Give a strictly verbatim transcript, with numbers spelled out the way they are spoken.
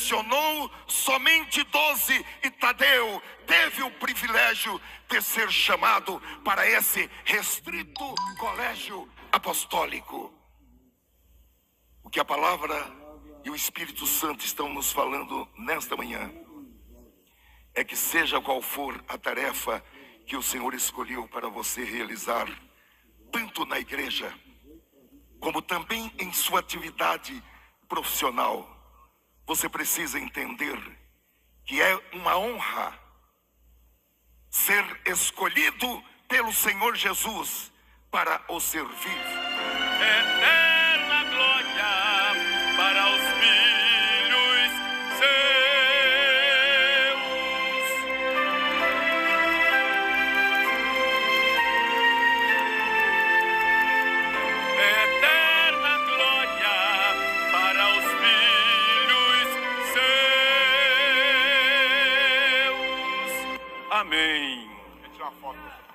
selecionou somente doze e Tadeu teve o privilégio de ser chamado para esse restrito colégio apostólico. O que a palavra e o Espírito Santo estão nos falando nesta manhã é que, seja qual for a tarefa que o Senhor escolheu para você realizar, tanto na igreja, como também em sua atividade profissional, você precisa entender que é uma honra ser escolhido pelo Senhor Jesus para o servir. Eterna glória para os filhos seus. Eterna glória para os filhos seus. Amém. Deixa eu tirar uma foto.